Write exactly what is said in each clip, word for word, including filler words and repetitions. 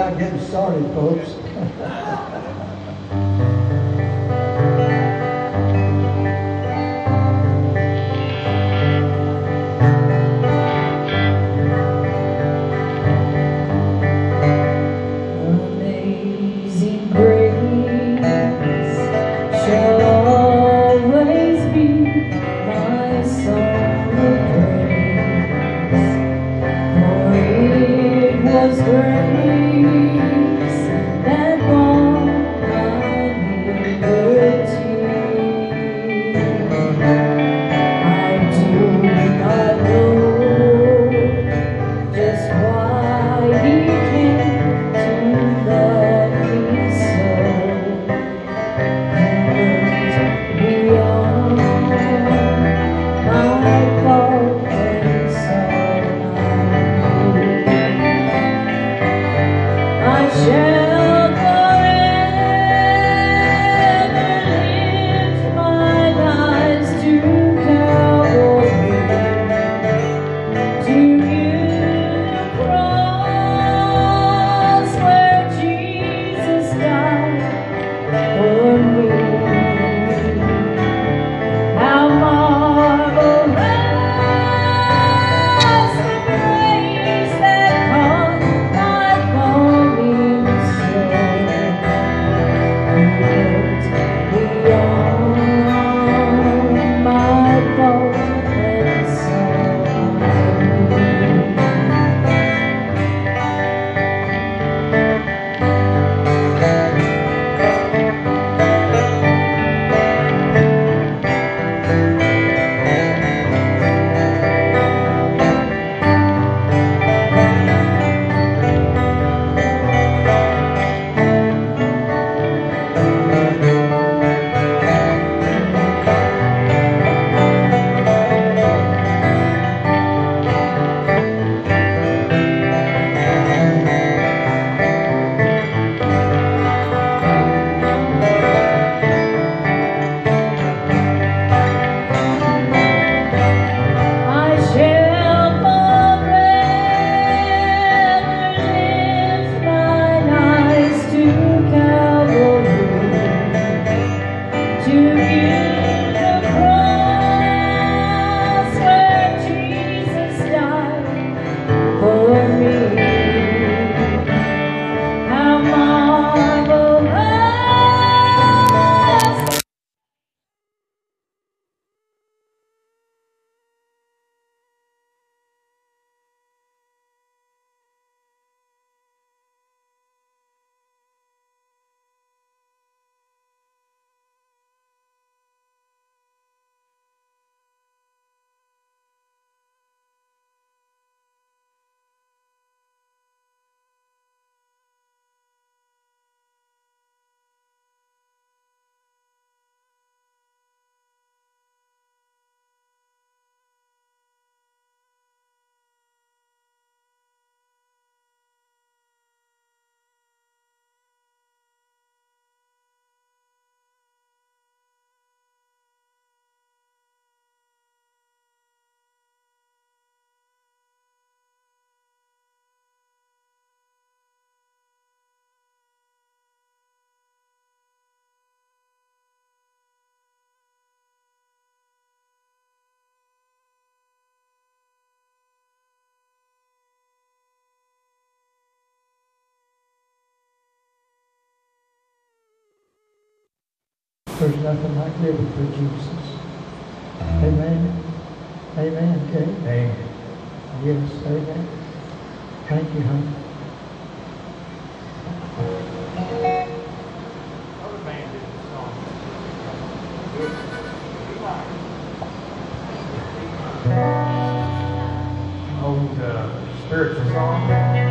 about getting started, folks. Amazing grace shall always be my song of praise, for it was grace that bought my liberty. I do not know just why He came to love me so, and beyond my fault and sorrow. I shall forever lift my eyes to Calvary, to view the cross where Jesus died for me. How marvelous the grace that caught my falling soul, and looked beyond my fault and I shall forever lift mine eyes to Calvary, to view the cross where Jesus died for me. How marvelous. There's nothing like living for Jesus. Amen. Amen. Okay. Amen. Yes. Amen. Thank you, honey. Other band did the song. Old uh, spiritual song.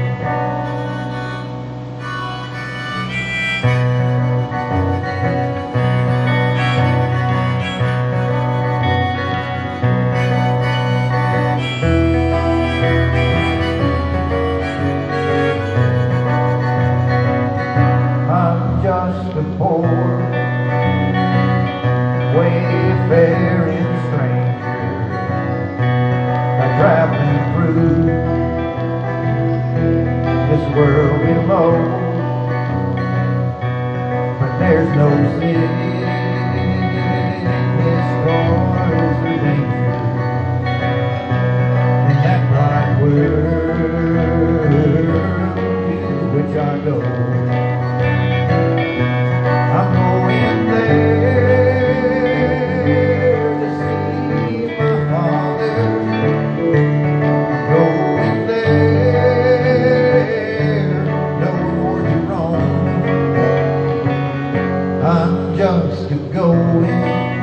I'm just a poor, wayfaring stranger, a traveling through this world below. But there's no sickness, scars, or danger in that bright world to which I go. I'm going there to see my Father. I'm going there, no more to roam. I'm just a going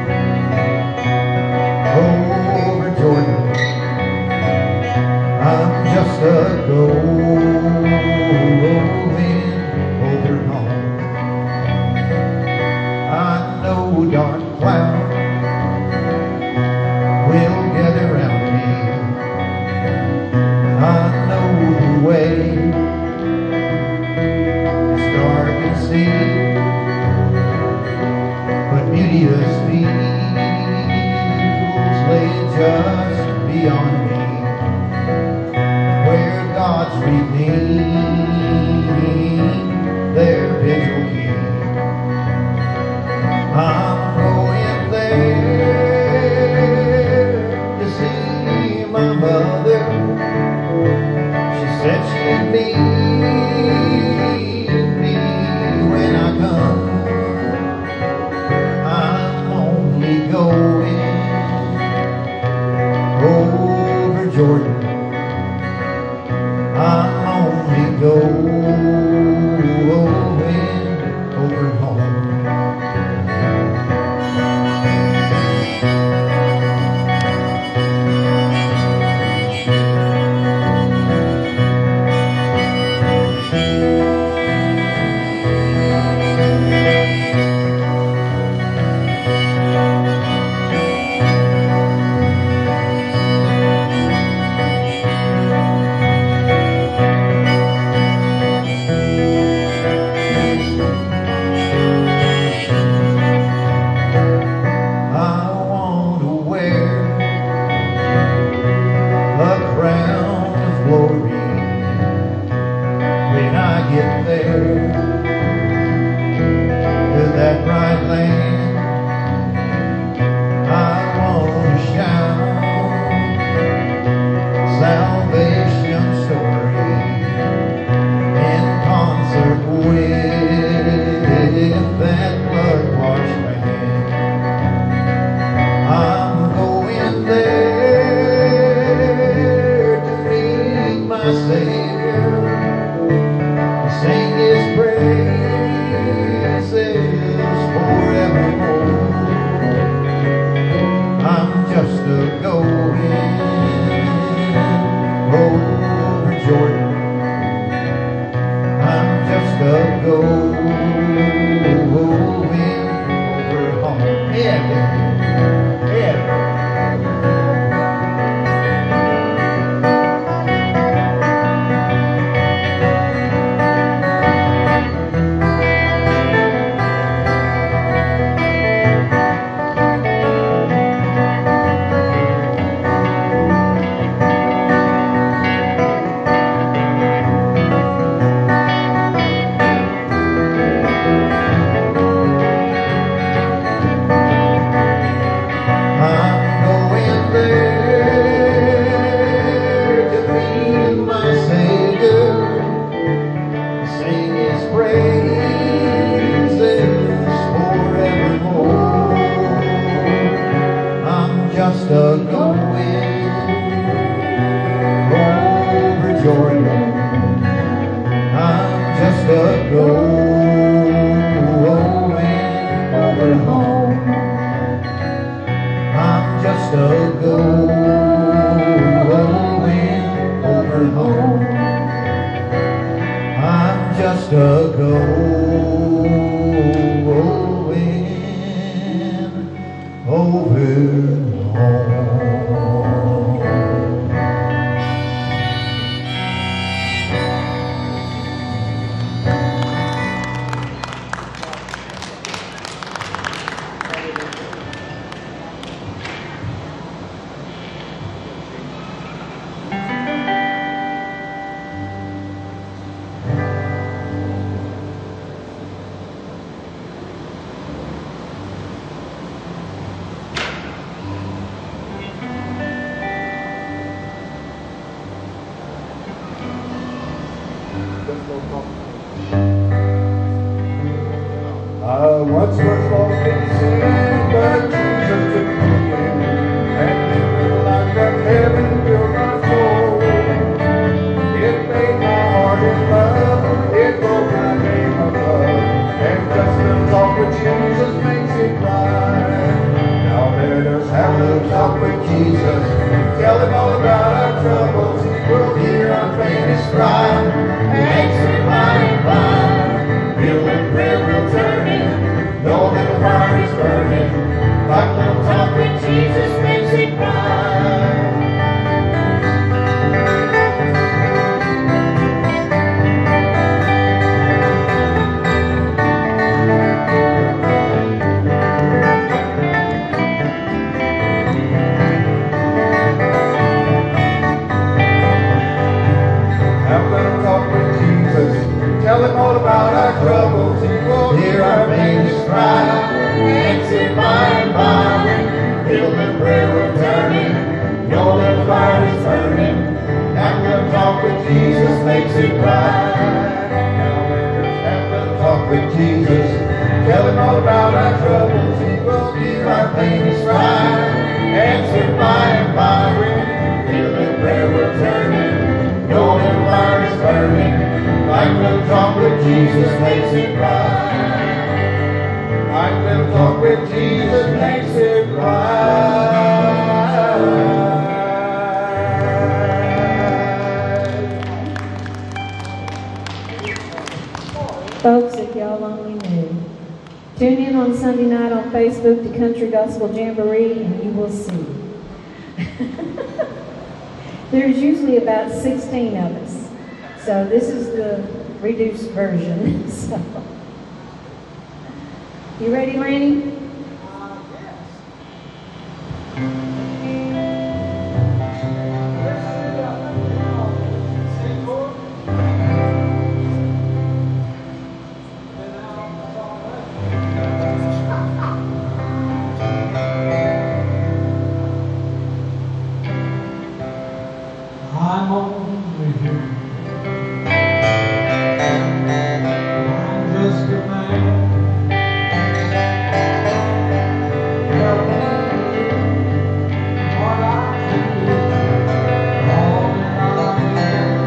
over Jordan. I'm just a going over home. I know dark clouds will gather round me. I know the way is dark and sea, but beauteous fields lay just beyond me, where God's redeemed their vigil keep. I'm going there to see my mother. She said she'd meet me when I come. I'm only going over Jordan. I'm only going over home. once was lost in sin, but Jesus took me in, and lived a life that heaven filled my soul. It made my heart in love, it broke my name of love, and just a talk with Jesus makes it right. Now let us have a little talk with Jesus, tell him all about our troubles. He will hear our faintest cry, answer by and by. Feel the prayer will turn in, know that the fire is burning. Like a little talk with Jesus makes it right. Tell him all about our troubles, he will hear our faintest cry, answer by and by. Feel the prayer will turn in, know that the fire is burning. Have a little talk with Jesus makes it right. Now let us have a little talk with Jesus, tell him all about our troubles, he will hear our faintest cry, answer by and by. Feel the prayer will turn in, know that the fire is burning. Like little talk with Jesus makes it right. Like little talk with Jesus makes it right. Folks, if y'all only knew. Tune in on Sunday night on Facebook to Country Gospel Jamboree and you will see. There's usually about sixteen of us. So this is the reduced version. So, you ready, Lanny? Uh, yes. I'm only here. I'm just a man. What I can do, all that I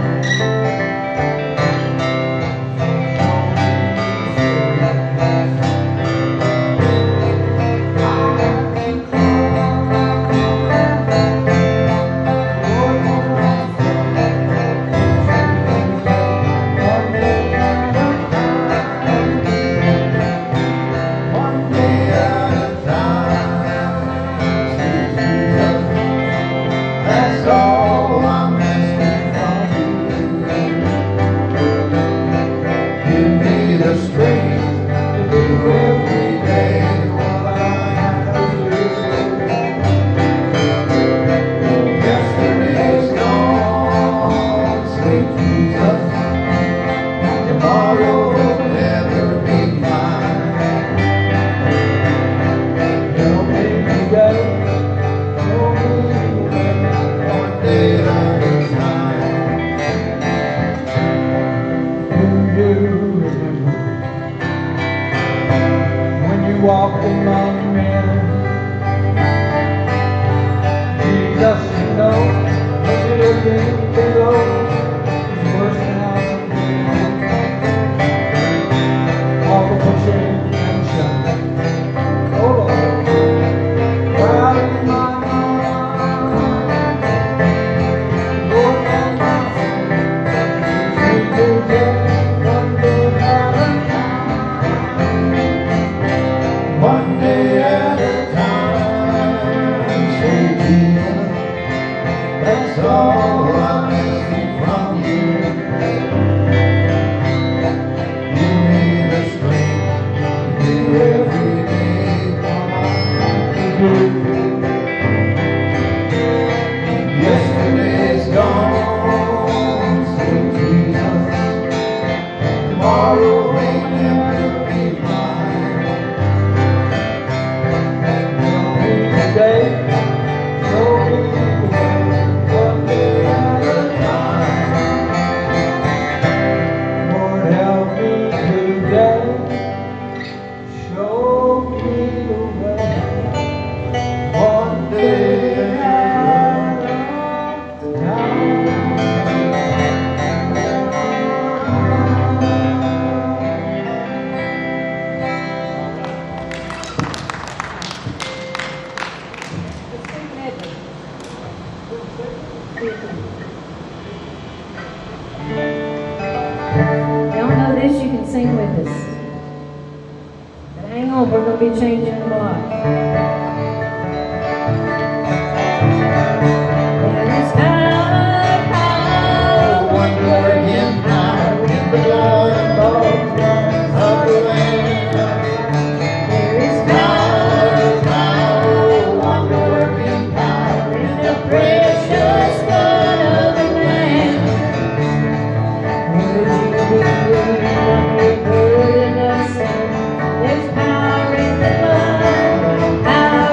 One day at a time, Jesus, that's all I'm asking from you. Give me the strength to do every day what I have to do. Yesterday's gone, sweet Jesus, tomorrow will never be mine. Help me go, show me the way, one day at a time. Do you remember when you walked among men? Jesus, you know, when you looked in below, it's worse than I've been. All the pushing and shoving, oh Lord, right in my mind. Lord, and my hand, take your day, one day at a time. One day sing with us. But hang on, we're going to be changing a lot. There is power, power, Wonder-working power in the glowing bones of the Lamb. there is Power, power, wonder-working power in the precious blood of the Lamb. There's power in the blood, power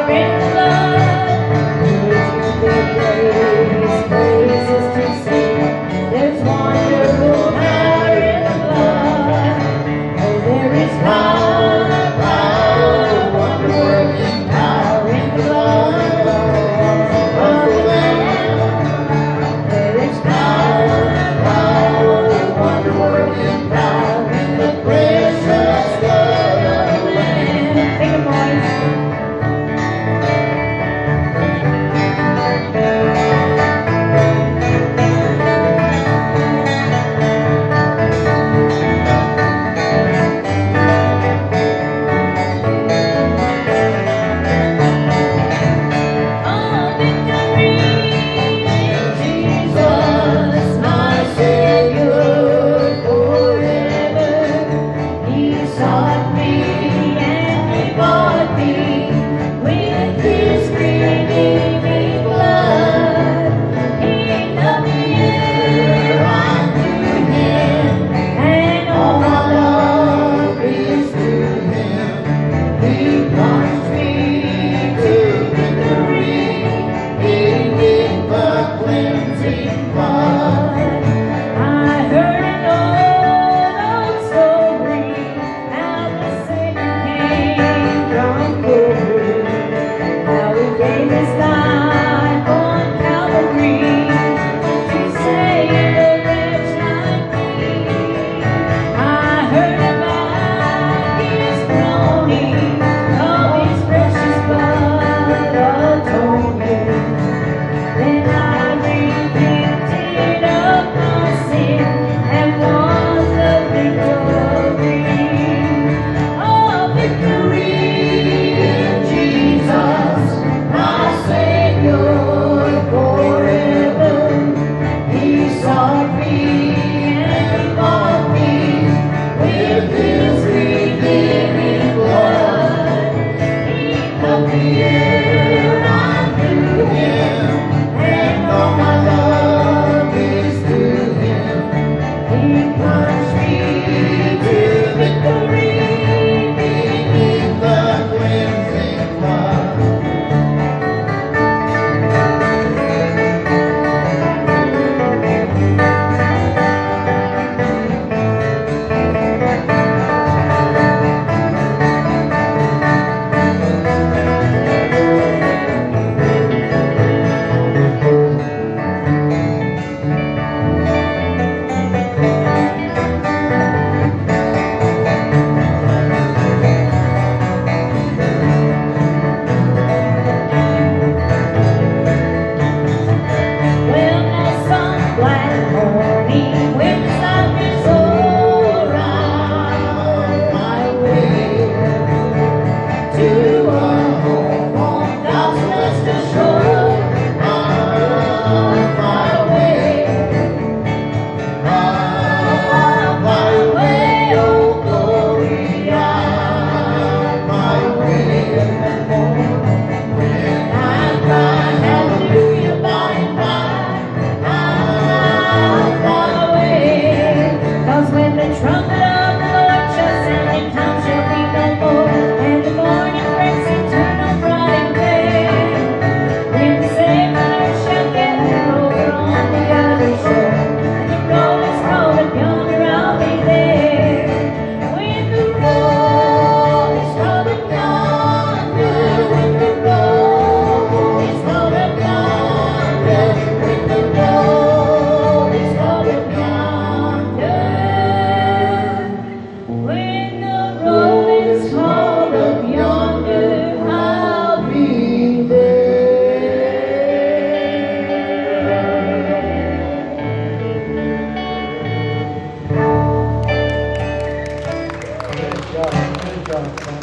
job, good job, son.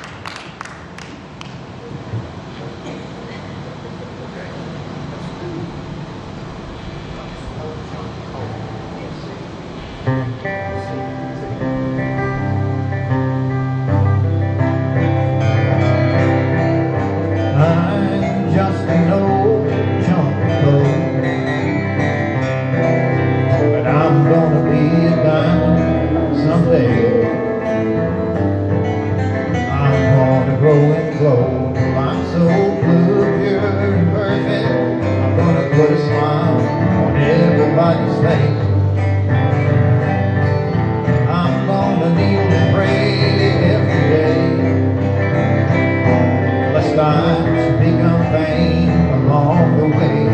I'm just an old chunk of gold, but I'm gonna be a diamond someday. I'm gonna grow and glow till I'm so blue, pure and perfect. I'm gonna put a smile on everybody's face. I'm gonna kneel and pray every day, lest I should become vain along the way.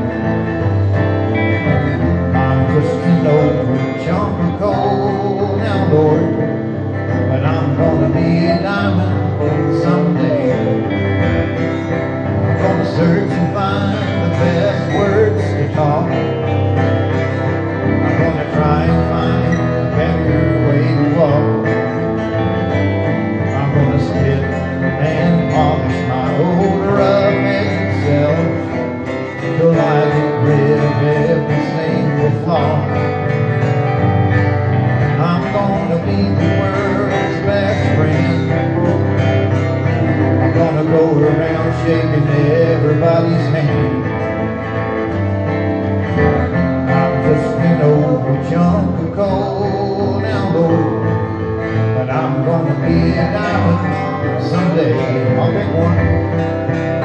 I'm just an old chunk of coal now, Lord, but I'm gonna be a diamond someday. I'm gonna search and find the best words to talk. I'm gonna try and find a better way to walk. I'm gonna spit and polish my old rough-edged self till I get rid of every single flaw. I'm gonna be the world's best friend. I'm gonna go around shaking everybody's hand. I'm just an old chunk of coal now, Lord, but I'm gonna be a diamond someday. I'll pick one.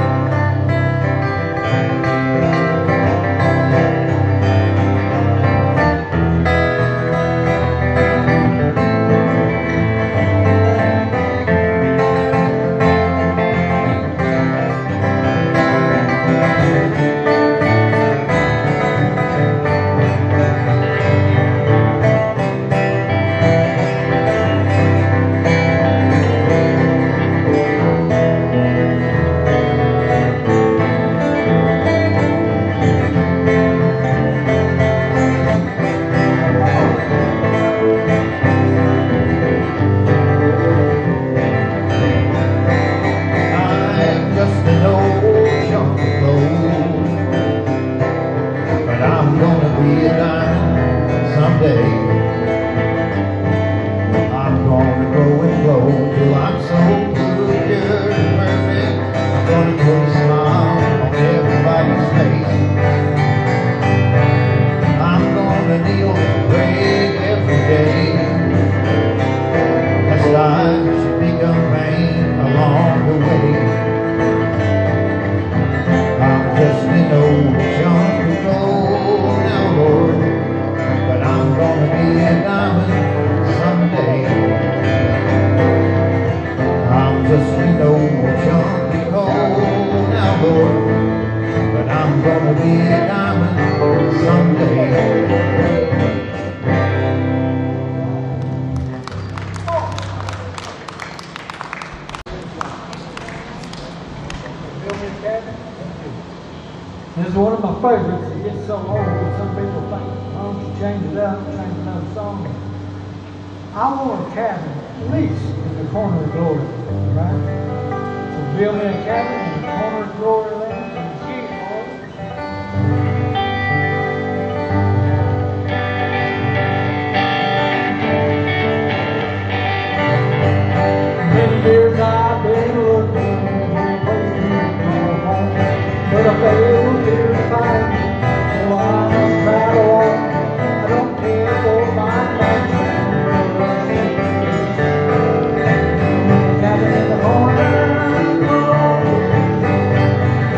This is one of my favorites. It gets so old, some people think, why don't you change it up, change another song? I want a cabin, at least in the corner of glory, right? So build me a cabin in the corner of glory land and get it, Lord. Many years I've been looking for a place to call home, but I failed to find it, so I must travel on. I don't care for my mansion, cabin in the corner,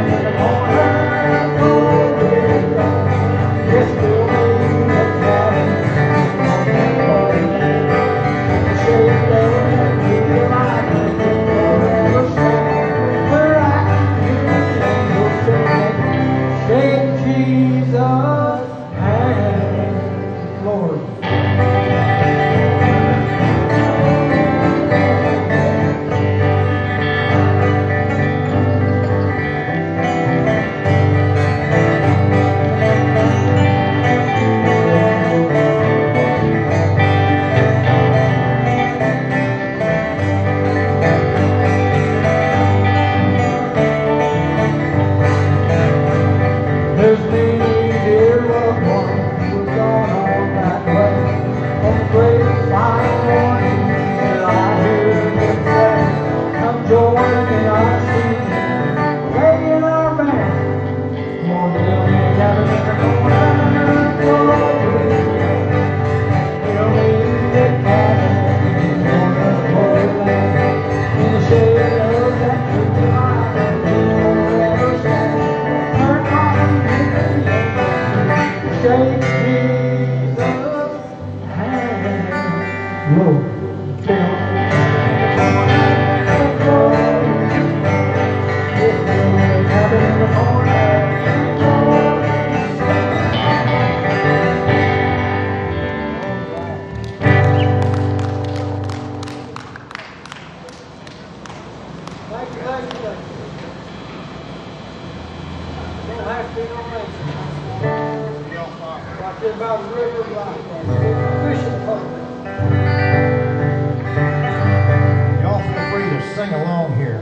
Y'all feel free to sing along here.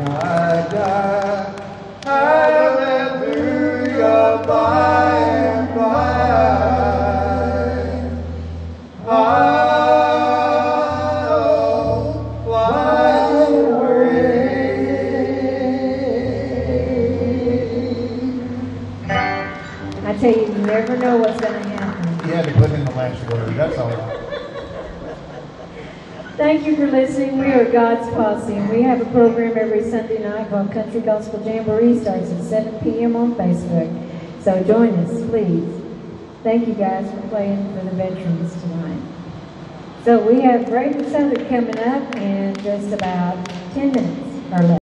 Hallelujah, by and tell you, you never know what's going to happen. You had to put in the last word, that's all. Thank you for listening. We are God's Posse, and we have a program every Sunday night called Country Gospel Jamboree. Starts at seven p m on Facebook. So join us, please. Thank you guys for playing for the veterans tonight. So we have Braden Southern coming up in just about ten minutes or less.